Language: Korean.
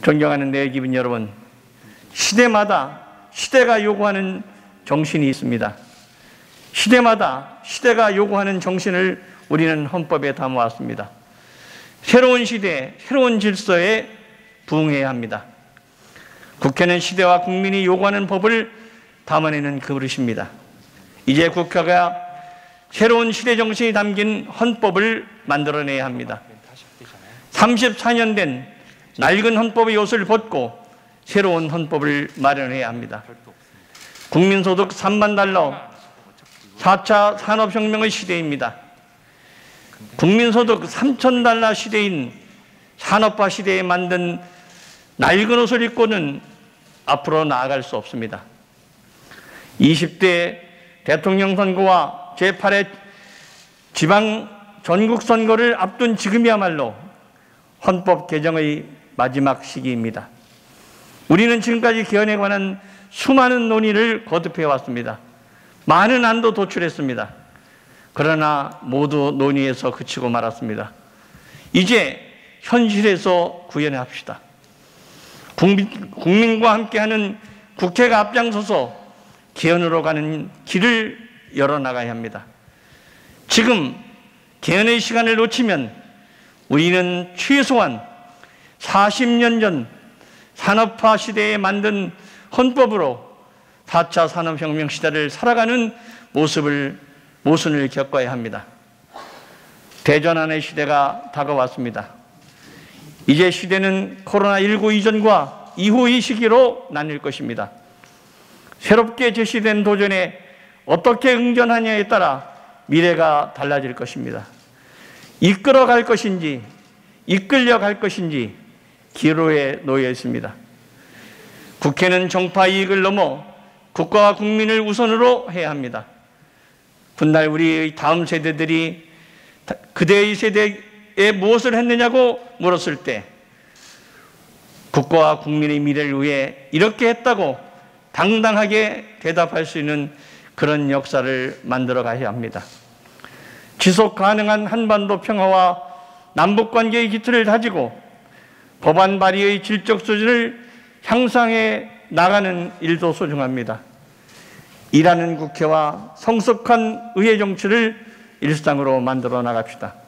존경하는 내 기분 여러분, 시대마다 시대가 요구하는 정신이 있습니다. 시대마다 시대가 요구하는 정신을 우리는 헌법에 담아왔습니다. 새로운 시대, 새로운 질서에 부응해야 합니다. 국회는 시대와 국민이 요구하는 법을 담아내는 그릇입니다. 이제 국회가 새로운 시대 정신이 담긴 헌법을 만들어내야 합니다. 34년 된 낡은 헌법의 옷을 벗고 새로운 헌법을 마련해야 합니다. 국민소득 3만 달러, 4차 산업혁명의 시대입니다. 국민소득 3천 달러 시대인 산업화 시대에 만든 낡은 옷을 입고는 앞으로 나아갈 수 없습니다. 20대 대통령 선거와 제8회 지방 전국 선거를 앞둔 지금이야말로 헌법 개정의 마지막 시기입니다. 우리는 지금까지 개헌에 관한 수많은 논의를 거듭해 왔습니다. 많은 안도 도출했습니다. 그러나 모두 논의에서 그치고 말았습니다. 이제 현실에서 구현합시다. 국민과 함께하는 국회가 앞장서서 개헌으로 가는 길을 열어나가야 합니다. 지금 개헌의 시간을 놓치면 우리는 최소한 40년 전 산업화 시대에 만든 헌법으로 4차 산업혁명 시대를 살아가는 모순을 겪어야 합니다. 대전환의 시대가 다가왔습니다. 이제 시대는 코로나19 이전과 이후의 시기로 나뉠 것입니다. 새롭게 제시된 도전에 어떻게 응전하냐에 따라 미래가 달라질 것입니다. 이끌어갈 것인지 이끌려갈 것인지 기로에 놓여 있습니다. 국회는 정파 이익을 넘어 국가와 국민을 우선으로 해야 합니다. 훗날 우리의 다음 세대들이 그대의 세대에 무엇을 했느냐고 물었을 때 국가와 국민의 미래를 위해 이렇게 했다고 당당하게 대답할 수 있는 그런 역사를 만들어 가야 합니다. 지속 가능한 한반도 평화와 남북관계의 기틀을 다지고 법안 발의의 질적 수준을 향상해 나가는 일도 소중합니다. 일하는 국회와 성숙한 의회 정치를 일상으로 만들어 나갑시다.